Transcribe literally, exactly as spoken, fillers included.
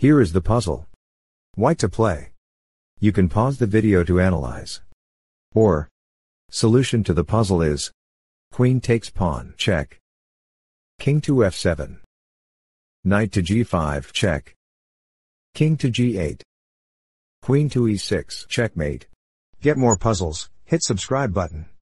Here is the puzzle. White to play. You can pause the video to analyze. Or, solution to the puzzle is queen takes pawn, check. King to f seven. Knight to g five, check. King to g eight. Queen to e six, checkmate. Get more puzzles, hit subscribe button.